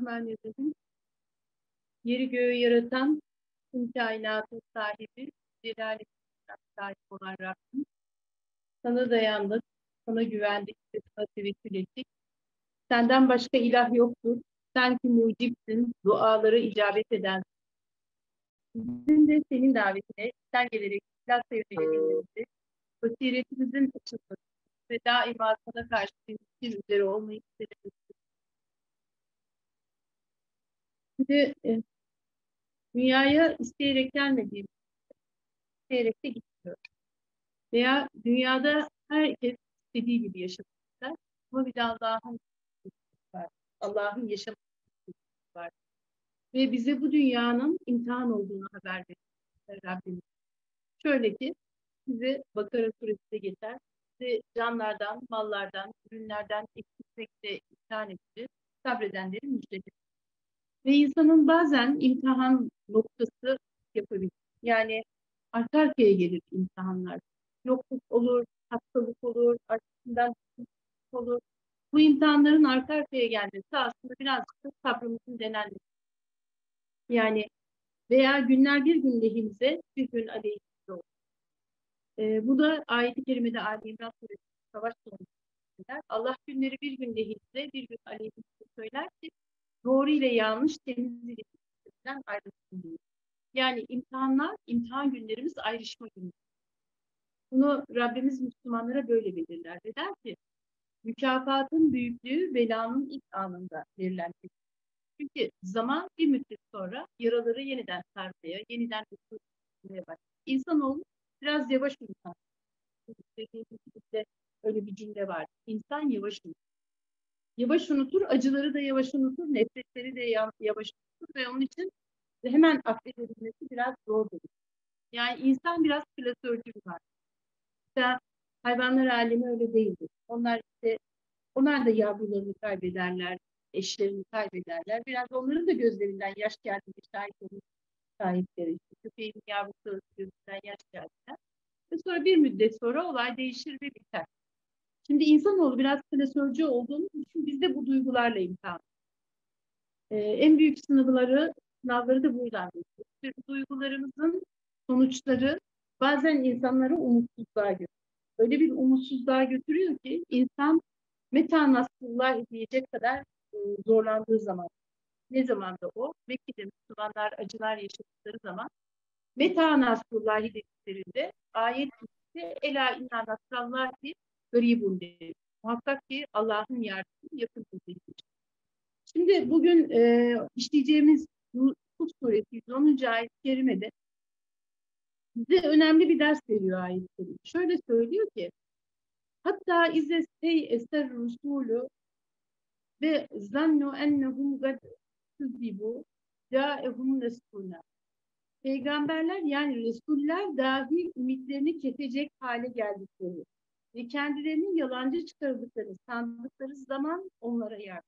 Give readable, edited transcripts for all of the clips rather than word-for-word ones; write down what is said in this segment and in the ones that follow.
Bismillahirrahmanirrahim. Yeri göğü yaratan, tüm kainatın sahibi, Celal-i sahip olan Rabbim. Sana dayandık, sana güvendik ve sana tevekkül ettik. Senden başka ilah yoktur. Sen ki mucipsin, duaları icabet eden. Bizim de senin davetine sen gelerek ilah sevgilerimizi, basiretimizin açılması ve daima sana karşı temsil üzere olmayı isteriz. Şimdi dünyaya isteyerek gelmediğimiz, isteyerek de gitmiyor. Veya dünyada herkes istediği gibi yaşamak ister. Ama bir de Allah'ın var. Allah'ın yaşamak var. Ve bize bu dünyanın imtihan olduğunu haber verir Rabbimiz. Şöyle ki size Bakara suresinde geçer. Size canlardan, mallardan, ürünlerden eksiltmekle imtihan edilir. Sabredenlerin müjdesi. Ve insanın bazen imtihan noktası yapabilir. Yani arka arkaya gelir imtihanlar. Yokluk olur, hastalık olur, arkasından olur. Bu imtihanların arka arkaya gelmesi aslında birazcık da sabrımızın denenmesi. Yani veya günler bir gün lehimize, bir gün aleyhimize olur. Bu da ayet-i kerimede Ali İmran Suresi savaş sonunda söyler. Allah günleri bir gün lehimize, bir gün aleyhimize söyler ki doğru ile yanlış, temiz ile kirliden ayrılsın diyor. Yani imtihanlar, imtihan günlerimiz ayrışma günü. Bunu Rabbimiz Müslümanlara böyle belirler. Ve der ki, mükafatın büyüklüğü belanın ilk anında verilen. Çünkü zaman bir müddet sonra yaraları yeniden sarmaya, yeniden üstüne başlar. İnsanoğlu biraz yavaş insan. Öyle bir cümle var. İnsan yavaş unutur. Yavaş unutur, acıları da yavaş unutur, nefretleri de yavaş unutur ve onun için hemen affedilmesi biraz zordur. Yani insan biraz klasörcü bir var. İşte hayvanlar alemi öyle değildir. Onlar da yavrularını kaybederler, eşlerini kaybederler. Biraz onların da gözlerinden yaş geldiğinde şahit olur sahipleri. İşte köpeğin yavrusu gözünden yaş geldiler. Ve sonra bir müddet sonra olay değişir ve biter. Şimdi insanoğlu biraz klasörcü olduğumuz için biz de bu duygularla imtihan. En büyük sınavları da buradan geçiyor. Bu duygularımızın sonuçları bazen insanları umutsuzluğa götürüyor. Öyle bir umutsuzluğa götürüyor ki insan meta nasrullah diyecek kadar zorlandığı zaman. Ne zaman da o? Mekke'de Müslümanlar acılar yaşadıkları zaman meta nasrullahi dediklerinde ayet bitti. Ela inna nasrallahi garibun dedi. Muhakkak ki Allah'ın yardımı yakın dedi. Şimdi bugün işleyeceğimiz Hud suresi 110. ayet-i kerimede bize önemli bir ders veriyor ayet-i kerime. Şöyle söylüyor ki hatta izestey eser rusulü ve zannu ennehum gad tüzzibu câehum resulâ. Peygamberler yani Resuller dahi ümitlerini kesecek hale geldikleri ve kendilerini yalancı çıkardıkları sandıkları zaman onlara yardım.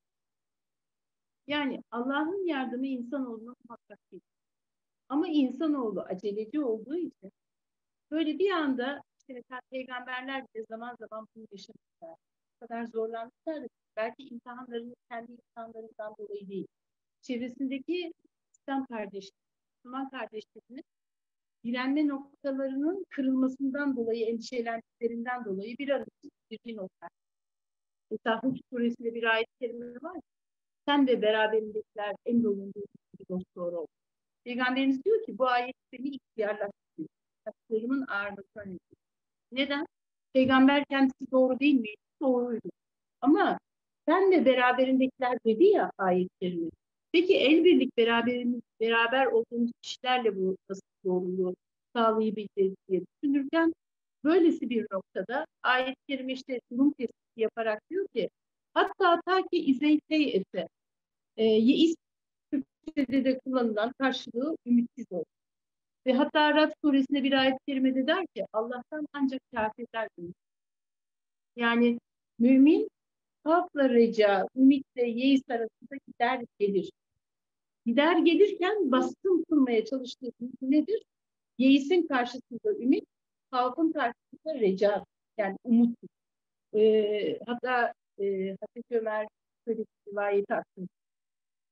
Yani Allah'ın yardımı insanoğluna muhakkak değil. Ama insanoğlu aceleci olduğu için böyle bir anda işte mesela peygamberler bile zaman zaman bunu yaşamışlar. O kadar zorlanmışlar da belki imtihanlarını kendi imtihanlarından dolayı değil. Çevresindeki İslam kardeşleri, Müslüman kardeşlerinin direnme noktalarının kırılmasından dolayı, endişelendiklerinden dolayı bir nokta. Mesela Hud suresinde bir ayet-i kerime var. Sen ve beraberindekiler en bulunduğu bir dost doğru ol. Peygamberimiz diyor ki bu ayet beni ihtiyarlaştırıyor. Taşlarımın ağırlıklarını önlüyor. Neden? Peygamber kendisi doğru değil miydi? Doğruydu. Ama sen ve beraberindekiler dedi ya ayetlerini. Peki el birlik beraber olduğumuz kişilerle bu nasıl doğruluğu sağlayabileceğiz diye düşünürken böylesi bir noktada ayet-i kerime işte durum tespiti yaparak diyor ki hatta ta ki izeytey ese yeis Türkçe'de de kullanılan karşılığı ümitsiz oldu. Ve hatta Rad suresinde bir ayet-i kerimede der ki Allah'tan ancak kafirler ümit. Yani mümin Havfla reca, ümitle yeis arasında gider gelir. Gider gelirken baskın kurmaya çalıştığı nedir? Yeisin karşısında ümit, havfın karşısında reca, yani umut. Hatta Hazreti Ömer şöyle bir rivayeti aklımda.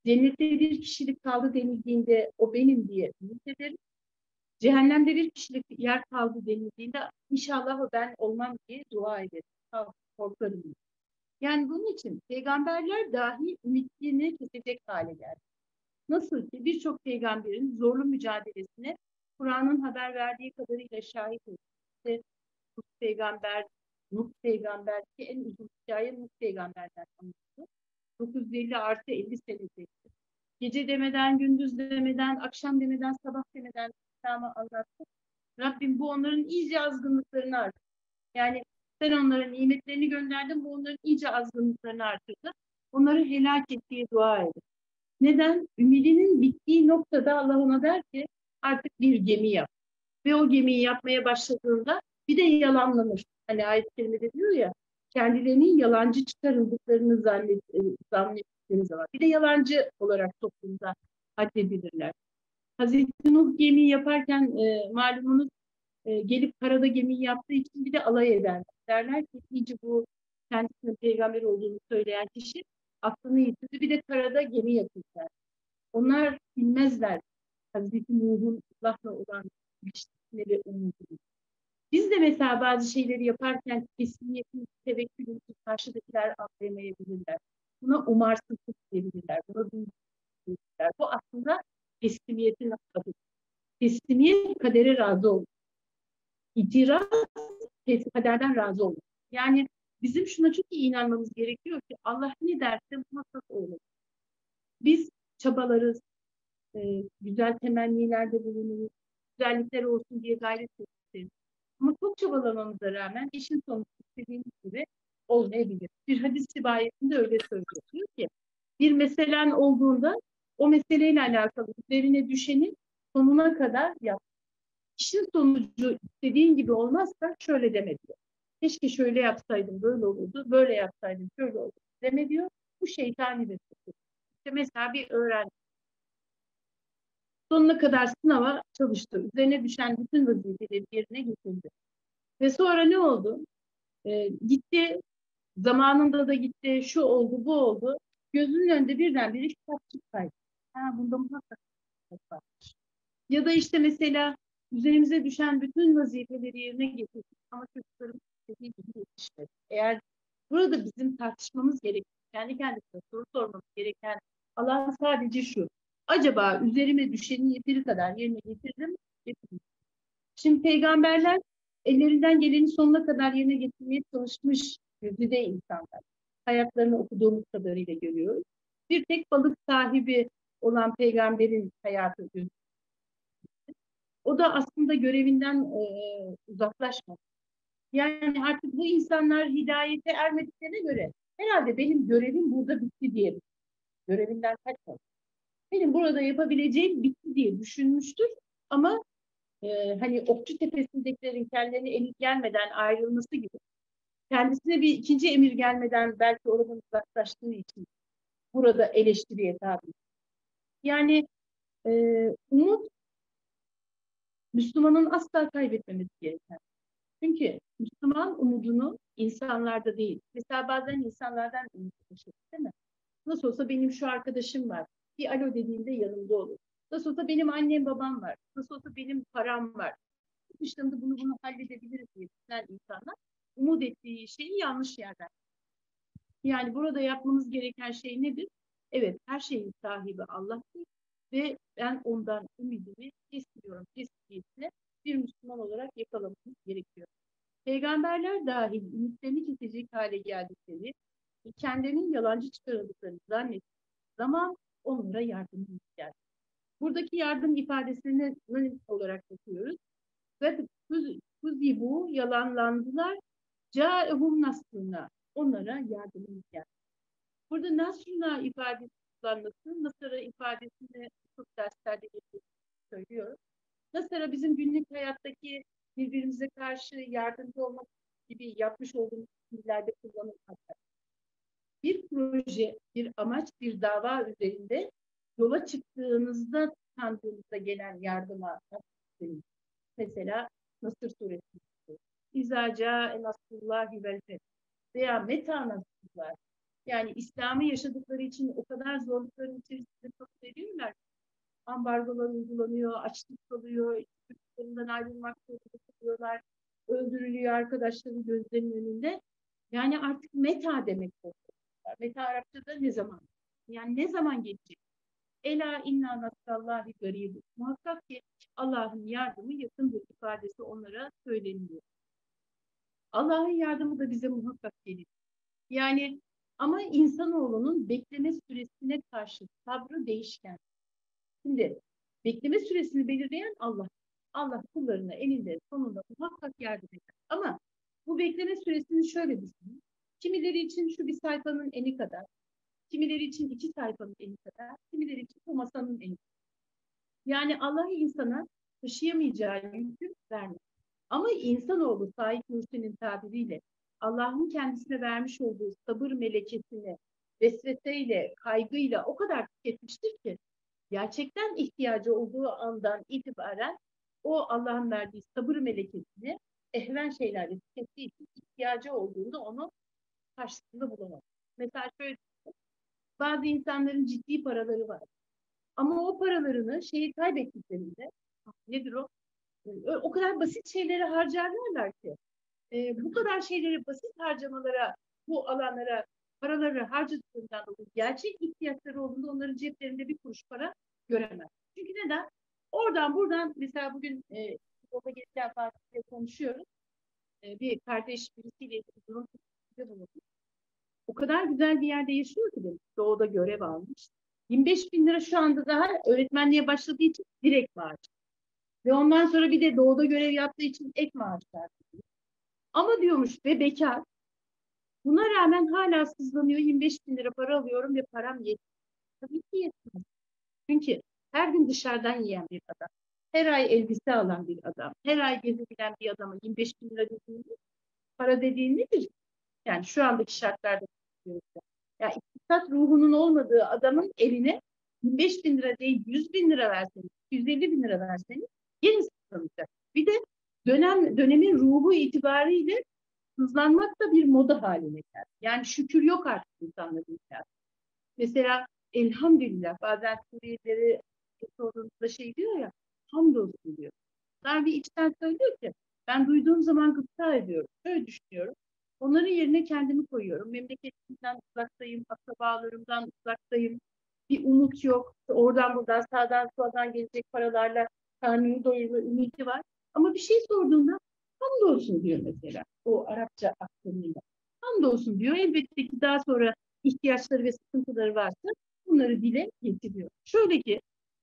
Cennette bir kişilik kaldı denildiğinde o benim diye ümit ederim. Cehennemde bir kişilik yer kaldı denildiğinde inşallah o ben olmam diye dua ederim. Korkarım. Yani bunun için peygamberler dahi ümitini kesecek hale geldi. Nasıl ki birçok peygamberin zorlu mücadelesine Kur'an'ın haber verdiği kadarıyla şahit olduk. İşte Nuh peygamber, Nuh peygamber ki en uzun hikaye Nuh peygamberden anlatılıyor. 950 artı 50 senede. Gece demeden, gündüz demeden, akşam demeden, sabah demeden İslam'ı anlattı. Rabbim bu onların iyice azgınlıklarını artırdı. Yani sen onların nimetlerini gönderdin, bu onların iyice azgınlıklarını artırdı. Onları helak et diye dua edin. Neden? Ümidinin bittiği noktada Allah ona der ki artık bir gemi yap. Ve o gemiyi yapmaya başladığında bir de yalanlanır. Hani ayet-i kerimede diyor ya kendilerinin yalancı çıkarıldıklarını zannettikleri zaman. Bir de yalancı olarak toplumda addedilirler. Hazreti Nuh gemiyi yaparken malumunuz gelip karada gemiyi yaptığı için bir de alay ederler. Derler ki iyice bu kendisinin peygamber olduğunu söyleyen kişi aklını yitirdi bir de karada gemi yapacak. Onlar bilmezler Hazreti Nuh'un Allah'la olan ilişkisini ve umudunu. Biz de mesela bazı şeyleri yaparken teslimiyetimizi, tevekkülümüzü karşıdakiler anlayamayabilirler. Buna umarsızlık diyebilirler. Buna diyebilirler. Bu aslında teslimiyetin adı. Teslimiyet kadere razı olmak. İtiraz kaderden razı olmak. Yani bizim şuna çok iyi inanmamız gerekiyor ki Allah ne derse muhakkak olur. Biz çabalarız, güzel temennilerde bulunuruz, güzellikler olsun diye gayret ederiz. Ama çok çabalamamıza rağmen işin sonucu istediğimiz gibi olmayabilir. Bir hadis rivayetinde öyle söylüyor. Diyor ki bir meselen olduğunda o meseleyle alakalı üzerine düşeni sonuna kadar yap. İşin sonucu istediğin gibi olmazsa şöyle deme diyor. Keşke şöyle yapsaydım böyle olurdu, böyle yapsaydım şöyle olurdu deme diyor. Bu şeytani bir şey. İşte mesela bir öğrenci sonuna kadar sınava çalıştı. Üzerine düşen bütün vazifeleri yerine getirdi. Ve sonra ne oldu? Gitti, zamanında da gitti, şu oldu, bu oldu. Gözünün önünde birdenbire kitapçık kaydı. Ha, bunda muhakkak kitap var. Ya da işte mesela üzerimize düşen bütün vazifeleri yerine getirdik ama çocuklarımız istediği gibi yetişmedi. Eğer burada bizim tartışmamız gereken, kendi kendimize soru sormamız gereken alan sadece şu. Acaba üzerime düşeni yeteri kadar yerine getirdim, getirdim. Şimdi peygamberler ellerinden geleni sonuna kadar yerine getirmeye çalışmış yüzde insanlar. Hayatlarını okuduğumuz kadarıyla görüyoruz. Bir tek balık sahibi olan peygamberin hayatı gözüküyor. O da aslında görevinden uzaklaşmadı. Yani artık bu insanlar hidayete ermediklerine göre herhalde benim görevim burada bitti diye görevinden kaçmadı. Benim burada yapabileceğim bitti diye düşünmüştür ama hani Okçu Tepe'sindekilerin kendilerine emir gelmeden ayrılması gibi kendisine bir ikinci emir gelmeden belki oradan uzaklaştığı için burada eleştiriye tabi. Yani umut Müslümanın asla kaybetmemesi gereken. Çünkü Müslüman umudunu insanlarda değil. Mesela bazen insanlardan umut taşır, değil mi? Nasıl olsa benim şu arkadaşım var. Bir alo dediğinde yanımda olur. Nasıl olsa benim annem babam var. Nasıl olsa benim param var. Dışında bunu halledebiliriz diye düşünen insanlar umut ettiği şeyi yanlış yerden. Yani burada yapmamız gereken şey nedir? Evet, her şeyin sahibi Allah'tır ve ben ondan ümidimi kesmiyorum. Kesinlikle bir Müslüman olarak yakalamamız gerekiyor. Peygamberler dahil ümitlerini kesecek hale geldikleri ve kendilerinin yalancı çıkarıldıklarını zannettiği zaman onlara yardımımız geldi. Buradaki yardım ifadesini ne olarak bakıyoruz? Ve bu yalanlandılar. Câehum nasruna. Onlara yardımımız geldi. Burada nasruna ifadesi kullanması, nasara ifadesini çok derslerde söylüyoruz. Nasara bizim günlük hayattaki birbirimize karşı yardımcı olmak gibi yapmış olduğumuz fiillerde kullanılmakta. Bir proje, bir amaç, bir dava üzerinde yola çıktığınızda sandığınızda gelen yardıma mesela Nasır suresi İzâ câe nasrullâhi vel feth veya Meta nasrullah Yani İslam'ı yaşadıkları için o kadar zorlukların içerisinde veriyorlar. Ambargolar uygulanıyor, açlık kalıyor, çocuklarından ayrılmak zorunda kalıyorlar, öldürülüyor arkadaşları gözlerinin önünde. Yani artık meta demek oluyor. Meta Arapçada ne zaman? Yani ne zaman gelecek? Ela inna nasrallahi garib. Muhakkak ki Allah'ın yardımı yakındır ifadesi onlara söyleniyor. Allah'ın yardımı da bize muhakkak gelir. Yani ama insanoğlunun bekleme süresine karşı sabrı değişken. Şimdi bekleme süresini belirleyen Allah. Allah kullarına eninde sonunda muhakkak yardım eder. Ama bu bekleme süresini şöyle düşünün. Kimileri için şu bir sayfanın eni kadar, kimileri için 2 sayfanın eni kadar, kimileri için bu masanın eni kadar. Yani Allah insana taşıyamayacağı yükü vermez. Ama insanoğlu Said Nursi'nin tabiriyle Allah'ın kendisine vermiş olduğu sabır melekesini vesveseyle, kaygıyla o kadar tüketmiştir ki gerçekten ihtiyacı olduğu andan itibaren o Allah'ın verdiği sabır melekesini ehven şeylerle tükettiği için ihtiyacı olduğunda onu karşısında bulamaz. Mesela şöyle, bazı insanların ciddi paraları var. Ama o paralarını şeyi kaybettiklerinde, nedir o? O kadar basit şeylere harcarlarlar ki. Bu kadar şeyleri basit harcamalara, bu alanlara paraları harcadıklarından dolayı gerçek ihtiyaçları olduğunda onların ceplerinde bir kuruş para göremez. Çünkü neden? Oradan buradan mesela bugün yolda gelirken Fatih'le konuşuyoruz. Bir kardeş birisiyle durum bulunduk. O kadar güzel bir yerde yaşıyor ki demiş. Doğu'da görev almış. 25 bin lira şu anda daha öğretmenliğe başladığı için direkt maaş. Ve ondan sonra bir de Doğu'da görev yaptığı için ek maaşlar. Ama diyormuş ve bekar. Buna rağmen hala sızlanıyor. 25 bin lira para alıyorum ve param yetmiyor. Tabii ki yetmez. Çünkü her gün dışarıdan yiyen bir adam. Her ay elbise alan bir adam. Her ay gezebilen bir adama 25 bin lira dediğiniz para dediğin nedir? Yani şu andaki şartlarda yani iktisat ruhunun olmadığı adamın eline 25 bin lira değil 100 bin lira verseniz, 150 bin lira verseniz yine sızlanacak. Bir de dönemin ruhu itibariyle hızlanmak da bir moda haline geldi. Yani şükür yok artık insanların hayatında. Mesela elhamdülillah bazen Suriyelileri sorduğumuzda şey diyor ya, hamdolsun diyor. Daha bir içten söylüyor ki ben duyduğum zaman gıpta ediyorum. Şöyle düşünüyorum. Onların yerine kendimi koyuyorum. Memleketimden uzaktayım, akrabalarımdan uzaktayım. Bir umut yok. Oradan buradan sağdan soldan gelecek paralarla karnını doyurma ümidi var. Ama bir şey sorduğunda hamdolsun diyor mesela. O Arapça aksanıyla. Hamdolsun diyor. Elbette ki daha sonra ihtiyaçları ve sıkıntıları varsa bunları dile getiriyor. Şöyle ki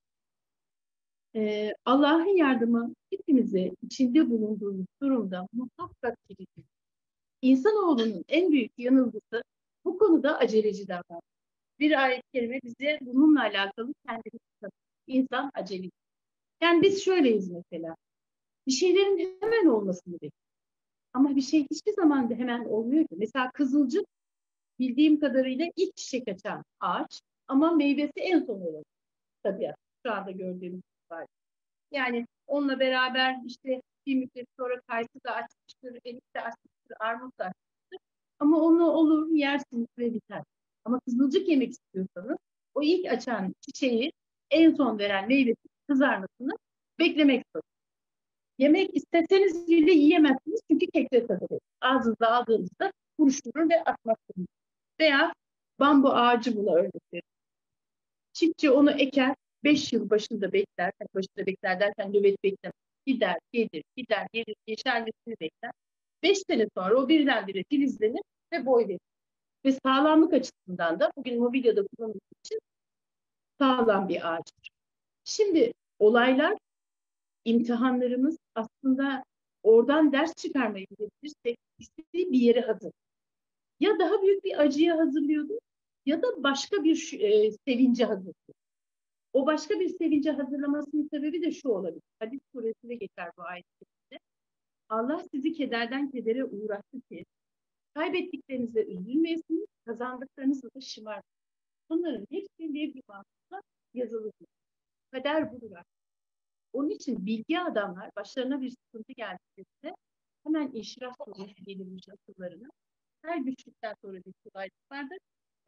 Allah'ın yardımı hepimize içinde bulunduğumuz durumda muhakkak gelecek. İnsanoğlunun en büyük yanılgısı bu konuda aceleci davranmak. Bir ayet-i kerime bize bununla alakalı kendimiz tanıyor. İnsan aceleci. Yani biz şöyleyiz mesela. Bir şeylerin hemen olmasını bekliyoruz. Ama bir şey hiçbir zaman da hemen olmuyor ki. Mesela kızılcık bildiğim kadarıyla ilk çiçek açan ağaç ama meyvesi en son olur. Tabii şu anda gördüğümüz var. Yani onunla beraber işte bir müddet sonra kayısı da açmıştır, erik de açmıştır, armut da açmıştır. Ama onu olur yersiniz ve biter. Ama kızılcık yemek istiyorsanız o ilk açan çiçeği en son veren meyvesi kızarmasını beklemek zorunda. Yemek isteseniz bile yiyemezsiniz çünkü kekre tadı verir. Ağzınıza aldığınızda buruşturur ve atmak zorunda. Veya bambu ağacı buna örnek verir. Çiftçi onu eker, 5 yıl başında bekler. Yani başında bekler derken nöbet beklemez. Gider, gelir, gider, gelir, yeşermesini bekler. 5 sene sonra o birdenbire filizlenir ve boy verir. Ve sağlamlık açısından da bugün mobilyada kullanıldığı için sağlam bir ağaçtır. Şimdi olaylar, imtihanlarımız aslında oradan ders çıkarmayı bilirsek bizi bir yere hazır. Ya daha büyük bir acıya hazırlıyordu ya da başka bir sevince hazırlıyordu. O başka bir sevince hazırlamasının sebebi de şu olabilir. Hadis suresinde geçer bu ayette. Allah sizi kederden kedere uğrattı ki kaybettiklerinize üzülmeyesiniz, kazandıklarınızla da şımartın. Bunların hepsi bir mantıkla yazılıdır. Kader budur. Onun için bilgi adamlar başlarına bir sıkıntı geldiğinde hemen İnşirah suresi gelirmiş akıllarına. Her güçlükten sonra bir kolaylık vardır.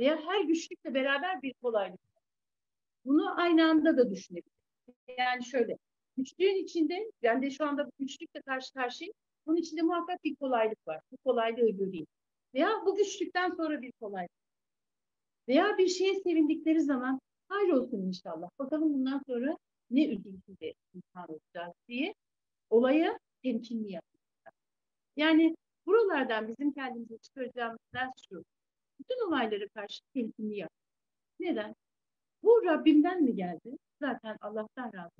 Veya her güçlükle beraber bir kolaylık. Bunu aynı anda da düşünebiliriz. Yani şöyle, güçlüğün içinde, ben de şu anda bu güçlükle karşı karşıyayım. Bunun içinde muhakkak bir kolaylık var. Bu kolaylığı göreyim. Veya bu güçlükten sonra bir kolaylık. Veya bir şeye sevindikleri zaman hayrolsun inşallah. Bakalım bundan sonra ne üzüntüde insan olacağız diye olaya temkinli yapacağız. Yani buralardan bizim kendimize çıkaracağımız ders şu. Bütün olaylara karşı temkinli yap. Neden? Bu Rabbimden mi geldi? Zaten Allah'tan razı.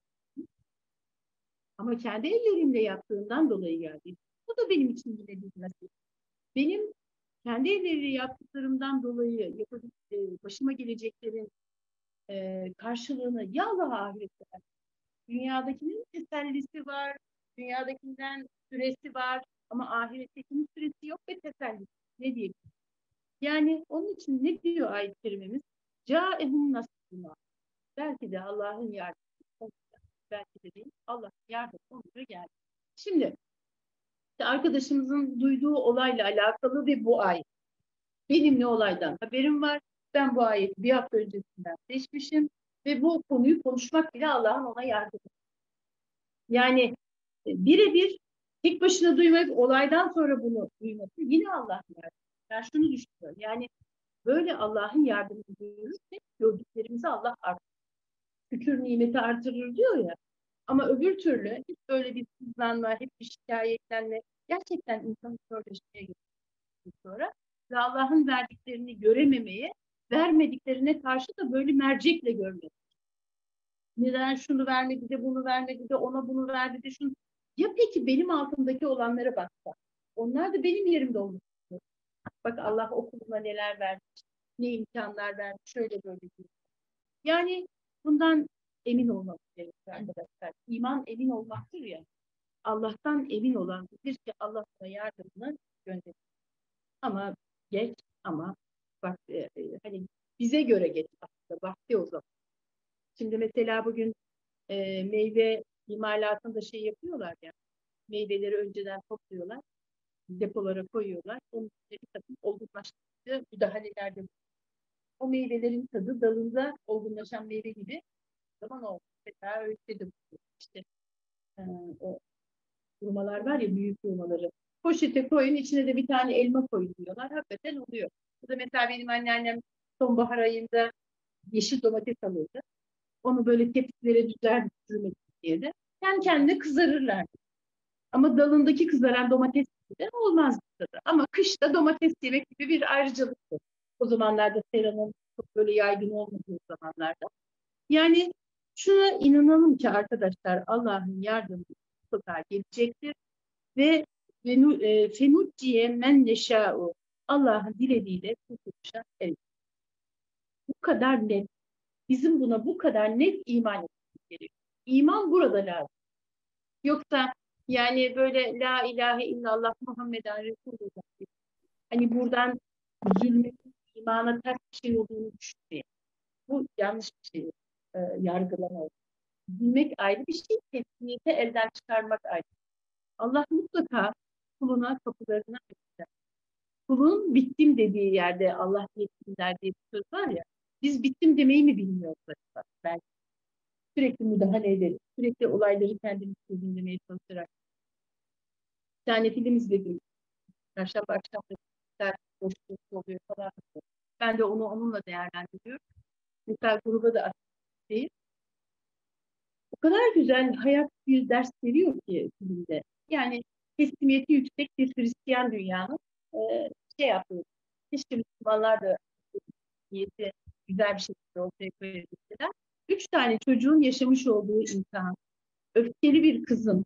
Ama kendi ellerimle yaptığımdan dolayı geldi. Bu da benim için yine bir nasip. Benim kendi elleriyle yaptıklarımdan dolayı başıma geleceklerin karşılığını ya Allah'a ahirette ver. Dünyadakinin tesellisi var, dünyadakinden süresi var ama ahirettekinin süresi yok ve tesellisi. Ne diyeyim? Yani onun için ne diyor ayet-i kerimemiz? Câehum nasrullah. Belki de Allah'ın yardımı, belki de değil, Allah'ın yardımı onlara geldi. Şimdi arkadaşımızın duyduğu olayla alakalı ve bu ayet. Benim ne olaydan haberim var. Ben bu ayeti bir hafta öncesinden seçmişim ve bu konuyu konuşmak bile Allah'ın ona yardımı. Yani birebir tek başına duymak, olaydan sonra bunu duyması yine Allah'ın yardımı. Ben şunu düşünüyorum. Yani böyle Allah'ın yardımını görürsek gördüklerimizi Allah artırır. Şükür nimeti artırır diyor ya. Ama öbür türlü hiç böyle bir sızlanma, hep bir şikayetlenme gerçekten insanı körleşmeye götürür sonra. Ve Allah'ın verdiklerini görememeye, vermediklerine karşı da böyle mercekle görmeye. Neden şunu vermedi de bunu vermedi de ona bunu verdi de şunu. Ya peki benim altımdaki olanlara baksa. Onlar da benim yerimde olmuş. Bak Allah okuluna neler vermiş, ne imkanlar vermiş, şöyle böyle diyor. Yani bundan emin olmak gerekiyor arkadaşlar. İman emin olmaktır ya. Allah'tan emin olan bilir ki Allah ona yardımını gönderir. Ama geç ama bak hani bize göre geç aslında vakti o zaman. Şimdi mesela bugün meyve imalatında şey yapıyorlar ya. Meyveleri önceden topluyorlar. Depolara koyuyorlar. Onun için bir takım olgunlaştırıcı müdahalelerde o meyvelerin tadı dalında olgunlaşan meyve gibi zaman oldu. Mesela ölçedim. İşte o hurmalar var ya büyük hurmaları. Poşete koyun içine de bir tane elma koyun diyorlar. Hakikaten oluyor. Bu da mesela benim anneannem sonbahar ayında yeşil domates alırdı. Onu böyle tepsilere düzerdi sürmek diye de. Yani kendine kızarırlardı. Ama dalındaki kızaran domates gibi de olmazdı tadı. Ama kışta domates yemek gibi bir ayrıcalıktı. O zamanlarda seranın çok böyle yaygın olmadığı zamanlarda. Yani şuna inanalım ki arkadaşlar Allah'ın yardımı mutlaka gelecektir ve fenucciye men neşâ'u Allah'ın dilediğiyle kurtuluşa erir. Bu kadar net. Bizim buna bu kadar net iman etmemiz gerekiyor. İman burada lazım. Yoksa yani böyle la ilahe illallah Muhammeden Resulullah hani buradan zulmün imana ters bir şey olduğunu düşünmeyin. Bu yanlış bir şey. Yargılama. Bilmek ayrı bir şey, teslimiyeti elden çıkarmak ayrı. Allah mutlaka kuluna kapılarını açacak. Kulun bittim dediği yerde Allah yettim der diye bir söz var ya, biz bittim demeyi mi bilmiyoruz acaba? Belki sürekli müdahale ederiz. Sürekli olayları kendimiz çözümlemeye çalışarak. Bir tane film izledim. Çarşamba akşam da boşluk oluyor falan. Ben de onu onunla değerlendiriyorum. Mesela gruba da atayım. O kadar güzel hayat bir ders veriyor ki filmde. Yani teslimiyeti yüksek bir Hristiyan dünyanın şey yapıyor. Keşke Müslümanlar da niyeti güzel bir şekilde ortaya koyabilseler. 3 tane çocuğun yaşamış olduğu imtihan. Öfkeli bir kızın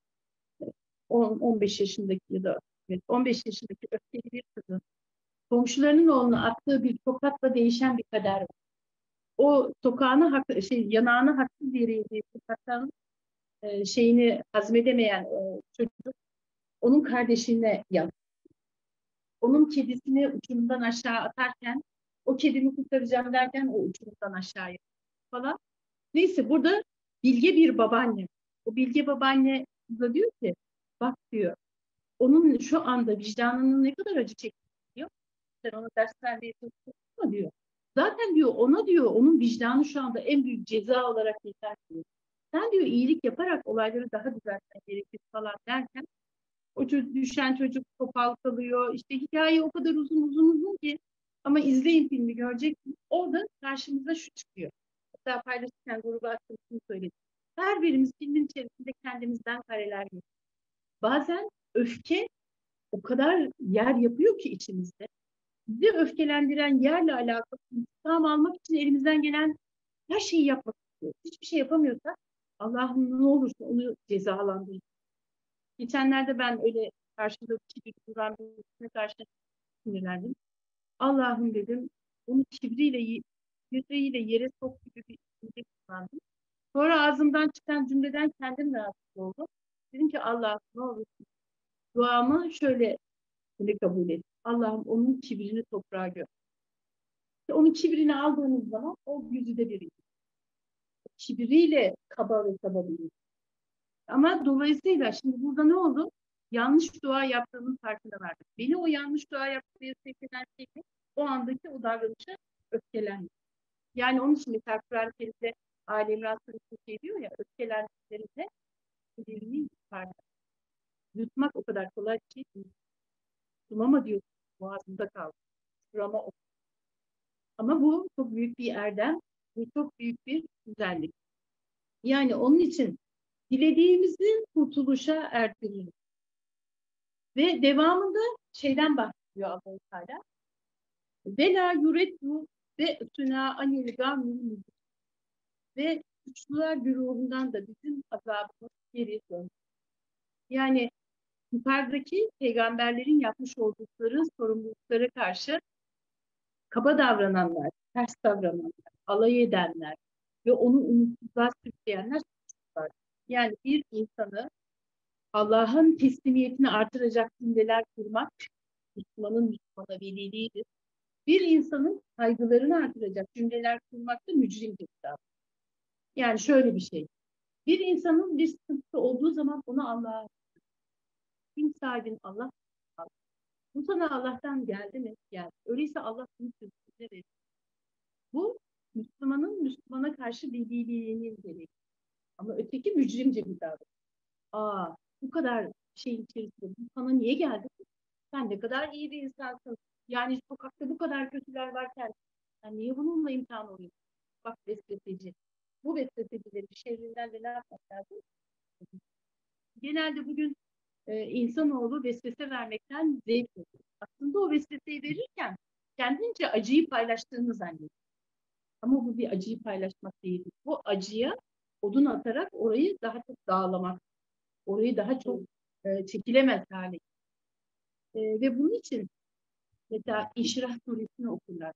15 yaşındaki ya da evet, 15 yaşındaki öfkeli bir kızın komşularının oğluna attığı bir tokatla değişen bir kader var. O tokağını yanağını haksız yere yediği tokattan şeyini hazmedemeyen çocuk onun kardeşine yaptı. Onun kedisini uçurumdan aşağı atarken o kedimi kurtaracağım derken o uçurumdan aşağıya falan. Neyse burada bilge bir babaanne. O bilge babaanne da diyor ki bak diyor onun şu anda vicdanının ne kadar acı çektiğini diyor. sen ona ders vermeye çalışıyorsun diyor. Zaten diyor ona diyor onun vicdanı şu anda en büyük ceza olarak yeter diyor. Sen diyor iyilik yaparak olayları daha düzeltmen gerekir falan derken o düşen çocuk topal kalıyor. İşte hikaye o kadar uzun ki ama izleyin filmi göreceksiniz. Orada karşımıza şu çıkıyor. Hatta paylaşırken gruba attığımı söyledim. Her birimiz filmin içerisinde kendimizden kareler görüyoruz. Bazen öfke o kadar yer yapıyor ki içimizde. Bizi öfkelendiren yerle alakalı intikam almak için elimizden gelen her şeyi yapmak istiyoruz. Hiçbir şey yapamıyorsak Allah'ım ne olursa onu cezalandırır. Geçenlerde ben öyle karşımda kibir duran birisine karşı sinirlendim. Allah'ım dedim, onu kibriyle yere sok gibi bir cümle kullandım. Sonra ağzımdan çıkan cümleden kendim rahatsız oldum. Dedim ki Allah'ım ne olur duamı şöyle kabul et. Allah'ım onun kibrini toprağa gör. Onun kibrini aldığınız zaman o güzide biri. Kibiriyle kaba ve kaba biri. Ama dolayısıyla şimdi burada ne oldu? Yanlış dua yaptığımın farkına vardım. Beni o yanlış dua yapmaya sevk eden şey o andaki o davranışa öfkelendi. Yani onun için mesela Kur'an-ı Kerim'de Ali İmran Suresi şey diyor ya öfkelendiklerinde dilini yutarlar. Yutmak o kadar kolay bir şey değil. Yutmama diyor boğazımda kaldı. Şurama o. Ama bu çok büyük bir erdem ve çok büyük bir güzellik. Yani onun için dilediğimizin kurtuluşa erdiririz. Ve devamında şeyden bahsediyor Allah-u Teala. Ve la yureddu ve tuna anil gamil ve suçlular güruhundan da bizim azabımız geri döndü. Yani yukarıdaki peygamberlerin yapmış oldukları sorumluluklara karşı kaba davrananlar, ters davrananlar, alay edenler ve onu umutsuzluğa sürükleyenler suçlular. Yani bir insanı Allah'ın teslimiyetini artıracak cümleler kurmak Müslümana veliliğidir. Bir insanın saygılarını artıracak cümleler kurmak da mücrimdir. Yani şöyle bir şey. Bir insanın bir sıkıntısı olduğu zaman ona Allah'a kim sahibin Allah. Bu sana Allah'tan geldi mi? Geldi. Öyleyse Allah bunu sözüne verir. Bu Müslümanın Müslümana karşı veliliğinin gereği. Ama öteki mücrimce bir davranış. Bu kadar şeyin içerisinde bu sana niye geldi? Sen ne kadar iyi bir insansın. Yani sokakta bu kadar kötüler varken sen niye bununla imtihan oluyorsun? Bak vesveseci. Bu vesvesecilerin şerrinden de ne yapmak lazım? Genelde bugün insanoğlu vesvese vermekten zevk alıyor. Aslında o vesveseyi verirken kendince acıyı paylaştığını zannediyor. Ama bu bir acıyı paylaşmak değil. Bu acıya odun atarak orayı daha çok dağlamak, orayı daha çok çekilemez hale. Ve bunun için mesela İnşirah suresini okurlar.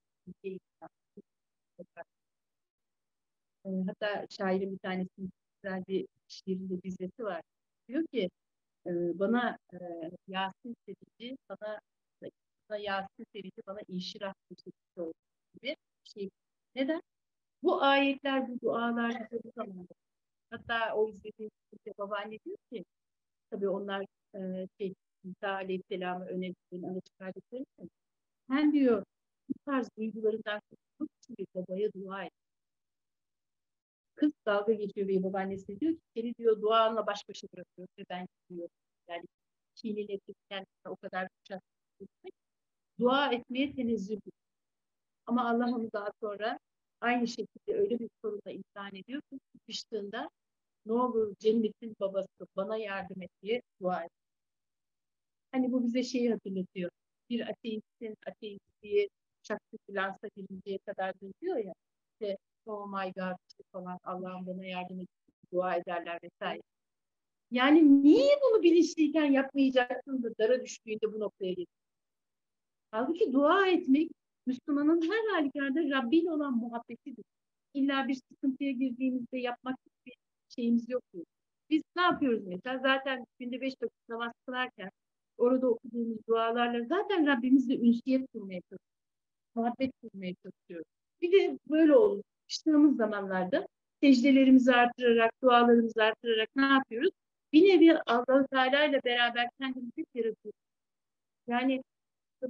Hatta şairin bir tanesinin güzel bir şiirinde dizesi var. Diyor ki bana Yasin serici, bana Yasin serici, bana İnşirah serici oldu gibi bir şey. Neden? Bu ayetler, bu dualar bu zamanda. Hatta o izlediğim babaanne diyor ki, tabii onlar İsa Aleyhisselam'ı önemli ana çıkardıkları için. Sen diyor bu tarz duygularından kurtulmak için bir babaya dua et. Kız dalga geçiyor ve babaannesi diyor ki seni diyor duanla baş başa bırakıyor ve ben gidiyorum. Yani çiğneyip kendisine o kadar kuşatmak. Dua etmeye tenezzül ediyor. Ama Allah onu daha sonra aynı şekilde öyle bir sorunla imtihan ediyor ki sıkıştığında ne olur cennetin babası bana yardım et diye dua et. Hani bu bize şeyi hatırlatıyor. Bir ateistin ateistliği şaksı filansa girinceye kadar diyor ya. İşte oh my god falan Allah'ım bana yardım et dua ederler vesaire. Yani niye bunu bilinçliyken yapmayacaksın da dara düştüğünde bu noktaya geliyorsun? Halbuki dua etmek Müslümanın her halükarda Rabbi ile olan muhabbetidir. İlla bir sıkıntıya girdiğimizde yapmak bir şeyimiz yok. Biz ne yapıyoruz mesela? Zaten günde 5 dakika namaz kılarken orada okuduğumuz dualarla zaten Rabbimizle ünsiyet kurmaya çalışıyoruz. Muhabbet kurmaya çalışıyoruz. Bir de böyle olur. Çıktığımız zamanlarda secdelerimizi artırarak, dualarımızı artırarak ne yapıyoruz? Bir nevi Allah-u Teala ile beraber kendimizi yaratıyoruz. Yani bugün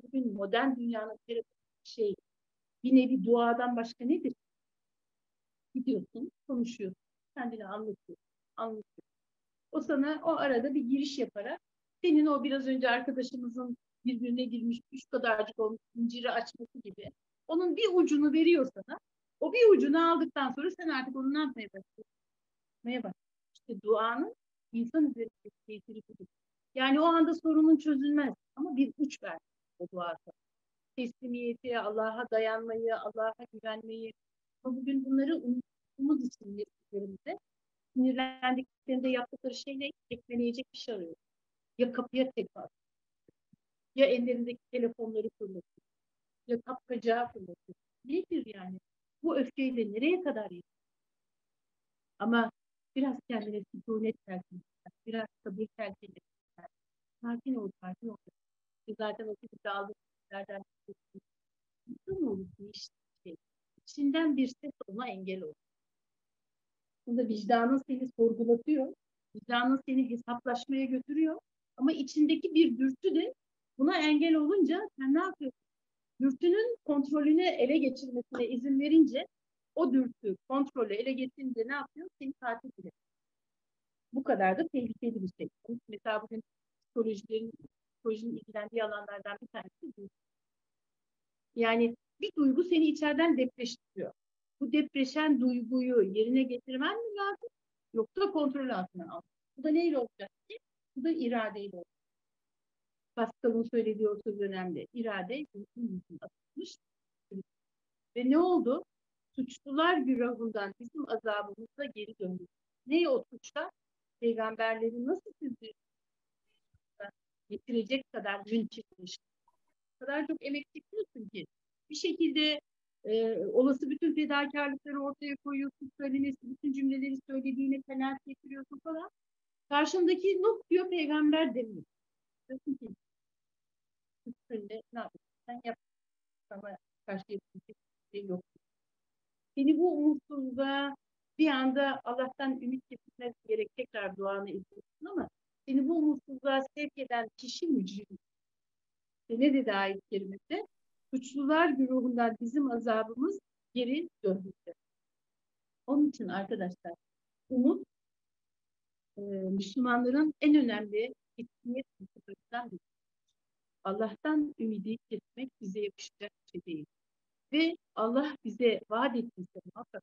modern dünyanın şey, bir nevi duadan başka nedir? Gidiyorsun, konuşuyorsun, kendini anlatıyorsun. O sana o arada bir giriş yaparak senin o biraz önce arkadaşımızın birbirine girmiş üç kadarcık olmuş zinciri açması gibi onun bir ucunu veriyor sana. O bir ucunu aldıktan sonra sen artık onu ne yapmaya başlıyorsun? İşte duanın insan üzerindeki tesiri budur. Yani o anda sorunun çözülmez ama bir uç ver o dua. Teslimiyeti, Allah'a dayanmayı, Allah'a güvenmeyi. Ama bugün bunları unuttuğumuz için nesillerimizde sinirlendiklerinde yaptıkları şeyle eklenecek bir şey arıyor. Ya kapıya tekme, ya ellerindeki telefonları fırlatıyor, ya kapkacağı fırlatıyor. Nedir yani? Bu öfkeyle nereye kadar yetişir? Ama biraz kendine sükunet telkin, biraz sabır telkin eder. Sakin ol, sakin ol. Zaten o gibi dağılımlardan insan olur bu işte. İçinden bir ses ona engel olur. Burada vicdanın seni sorgulatıyor. Vicdanın seni hesaplaşmaya götürüyor. Ama içindeki bir dürtü de buna engel olunca sen ne yapıyorsun? Dürtünün kontrolünü ele geçirmesine izin verince o dürtü kontrolü ele geçirince ne yapıyor? Seni takip ediyor. Bu kadar da tehlikeli bir şey. Mesela bugün psikolojinin ilgilendiği alanlardan bir tanesi dürtü. Yani bir duygu seni içeriden depreştiriyor. Bu depreşen duyguyu yerine getirmen mi lazım? Yoksa kontrol altına al. Bu da neyle olacak ki? Bu da iradeyle olacak. Pascal'ın söylediği o söz önemli. İrade yüzün atılmış. Ve ne oldu? Suçlular günahından bizim azabımızla geri döndü. Ne o suçlar? Peygamberleri nasıl sizi getirecek kadar münçitmiş. O kadar çok emek çekiyorsun ki. Bir şekilde olası bütün fedakarlıkları ortaya koyuyorsun, söylenesi, bütün cümleleri söylediğine kanaat getiriyorsun falan. Karşındaki Nuh diyor, peygamber demiyor. Diyorsun ki üstünde ne yapıyorsun? Yap. Sana karşı yapabilecek bir şey yok. Seni bu umutsuzluğa bir anda Allah'tan ümit getirmez gerek tekrar duanı ediyorsun ama seni bu umutsuzluğa sevk eden kişi mücrim. Ne dedi ayet-i kerimede? Suçlular güruhundan bizim azabımız geri döndü. Onun için arkadaşlar umut Müslümanların en önemli etkinlik noktalarından biri. Allah'tan ümidi kesmek bize yakışacak bir şey değil. Ve Allah bize vaat ettiyse muhakkak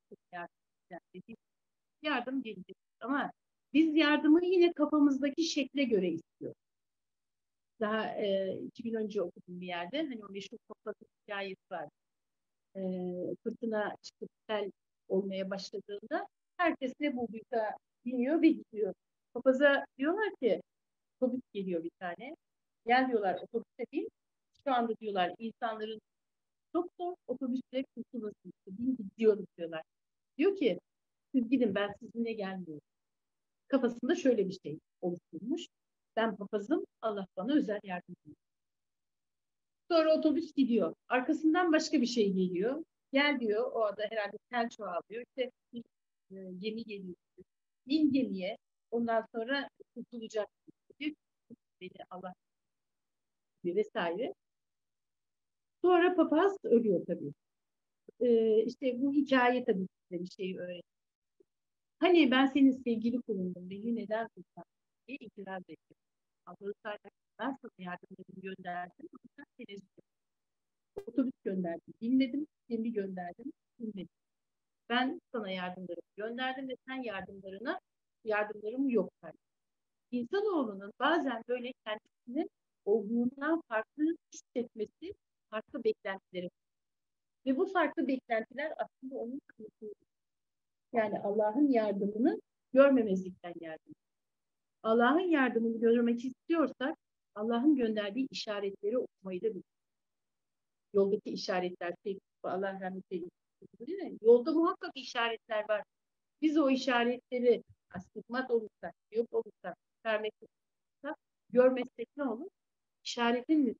yardım gelecek. Ama biz yardımı yine kafamızdaki şekle göre istiyoruz. Daha 2 gün önce okudum bir yerde. Hani o meşhur Toplatı hikayesi var. Fırtına çıkıp sel olmaya başladığında herkes ne bulduysa biniyor ve gidiyor. Papaza diyorlar ki otobüs geliyor bir tane. Gel diyorlar otobüse bin. Şu anda diyorlar insanların çok zor otobüsle kurtulasın. Bin gidiyoruz diyorlar. Diyor ki siz gidin ben sizinle gelmiyorum. Kafasında şöyle bir şey oluşturmuş. Ben papazım Allah bana özel yardım ediyor. Sonra otobüs gidiyor. Arkasından başka bir şey geliyor. Gel diyor. O arada herhalde sel çoğalıyor. İşte bir gemi geliyor. Bin gemiye. Ondan sonra kurtulacak. Diyor. Beni Allah vesaire. Sonra papaz ölüyor tabii. İşte bu hikaye tabii size bir şey öğretiyor. Hani ben senin sevgili kulundum. Beni neden kurtardın diye itiraz etti. Allah-u Teala ben sana yardımlarını gönderdim. Sen tenezzül otobüs gönderdim. Dinledim. Gemi gönderdim. Dinledim. Ben sana yardımlarımı gönderdim ve sen yardımlarımı yok verdin. İnsanoğlunun bazen böyle kendisini olduğundan farklı hissetmesi, farklı beklentileri. Ve bu farklı beklentiler aslında onun kıymetini. Yani Allah'ın yardımını görmemezlikten yardım. Allah'ın yardımını görmek istiyorsak Allah'ın gönderdiği işaretleri okumayı da biliriz. Yoldaki işaretler, Allah rahmet eylesin. Yolda muhakkak işaretler var. Biz o işaretleri astigmat olursak, yok olursak, vermek olursak, görmezsek ne olur? İşaretin mi?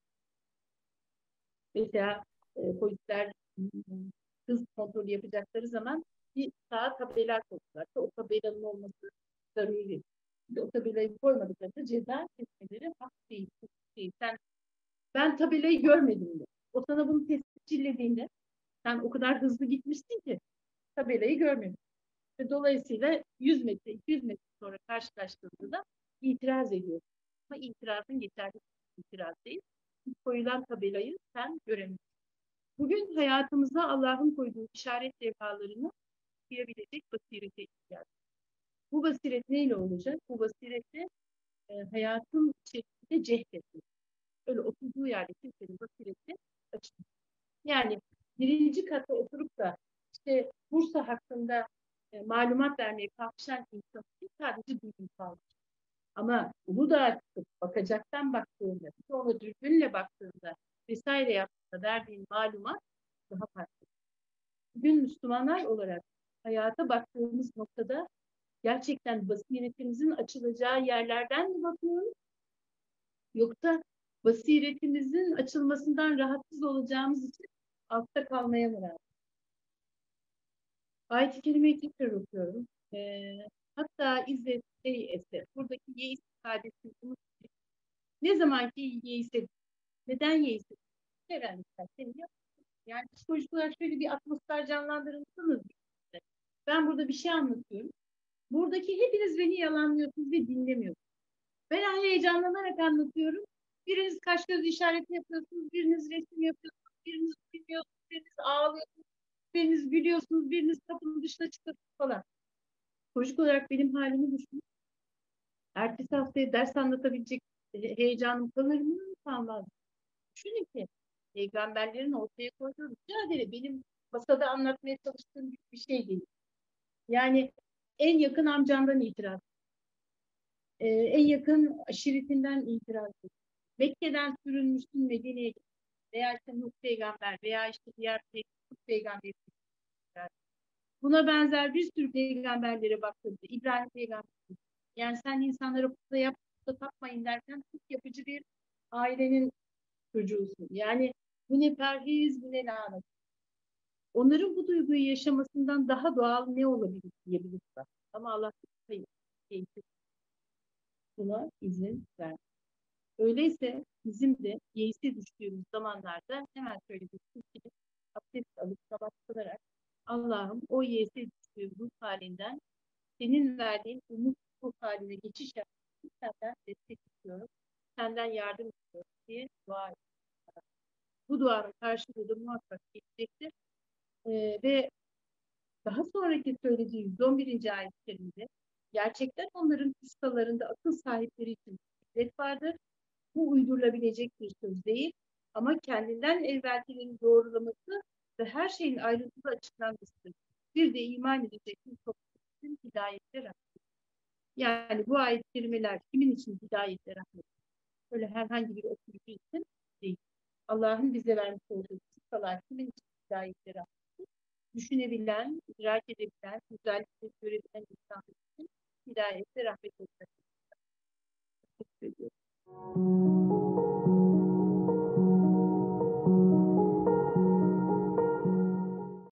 Mesela polisler hız kontrolü yapacakları zaman bir sağa tabeler koydular. O tabelanın olması zaruri. O tabelayı koymadıklarında ceza kesmeleri hak değil. Sen Ben tabelayı görmedim de. O sana bunu tescillediğinde sen o kadar hızlı gitmişsin ki tabelayı görmemişsin. Ve dolayısıyla 100 metre, 200 metre sonra karşılaştığında da itiraz ediyorsun. Ama itirazın geçerli bir itiraz değil. Koyulan tabelayı sen göremiyorsun. Bugün hayatımıza Allah'ın koyduğu işaret levhalarını okuyabilecek basirete ihtiyaç. Bu basiret neyle olacak? Bu basirette hayatın içerisinde cehdetmek. Öyle oturduğu yerde kimsenin basireti açılmıyor. Yani birinci kata oturup da işte Bursa hakkında malumat vermeye kalkışan insan sadece duygusal. Ama Uludağ'a çıkıp bakacaktan baktığında, sonra dürbünle baktığında vesaire yaptığında verdiğin malumat daha farklı. Bugün Müslümanlar olarak hayata baktığımız noktada gerçekten basiretimizin açılacağı yerlerden mi bakıyoruz? Yoksa basiretimizin açılmasından rahatsız olacağımız için altta kalmaya mı razı? Ayet-i Kerime'yi tekrar okuyorum. Hatta İzzet Eser, buradaki yeis ifadesini unutmayın. Ne zamanki yeise, neden yeise? Çevrendikler seni yapıyor. Yani psikolojik olarak şöyle bir atmosfer canlandırırsanız, ben burada bir şey anlatıyorum. Buradaki hepiniz beni yalanlıyorsunuz ve dinlemiyorsunuz. Ben heyecanlanarak anlatıyorum. Biriniz kaş göz işareti yapıyorsunuz, biriniz resim yapıyorsunuz, biriniz bilmiyorsunuz, biriniz ağlıyorsunuz, biriniz gülüyorsunuz, biriniz kapının dışına çıkıyorsunuz falan. Psikolojik olarak benim halimi düşünün. Ertesi haftaya ders anlatabilecek heyecanım kalır mı? Kalmaz. Düşünün ki peygamberlerin ortaya koyduğu mücadele benim masada anlatmaya çalıştığım bir şey değil. Yani en yakın amcandan itiraz, en yakın aşiretinden itiraz, Mekke'den sürülmüşsün Medine'ye veya işte Nuh peygamber veya işte diğer peygamber. Buna benzer bir sürü peygamberlere baktığımda İbrahim peygamber. Yani sen insanlara puta yap, puta tapmayın derken çok yapıcı bir ailenin çocuğusun. Yani bu ne perhiz, bu ne lanet. Onların bu duyguyu yaşamasından daha doğal ne olabilir diyebiliriz. Ama Allah hayır, buna izin ver. Öyleyse bizim de yeise düştüğümüz zamanlarda hemen şöyle bir silkinip abdest alıp sabah kılarak Allah'ım o yeise düştüğüm ruh halinden senin verdiğin umut ruh haline geçiş yapmak senden destek istiyorum. Senden yardım istiyorum diye dua ediyorum. Bu duanın karşılığı da muhakkak gelecektir. Ve daha sonraki söylediği 111. ayet-i gerçekten onların kıssalarında akıl sahipleri için ibret vardır. Bu uydurulabilecek bir söz değil ama kendinden evvelkilerin doğrulaması ve her şeyin ayrıntılı açıklanmasıdır. Bir de iman edecek bir toplum hidayetler rahmet. Yani bu ayet kelimeler kimin için hidayetler rahmet? Öyle herhangi bir okuyucu için değil. Allah'ın bize vermiş olduğu kıssalar kimin için hidayetler rahmet? Düşünebilen, idrak edebilen, güzellikle görebilen insanlar için hidayetler rahmet olacak.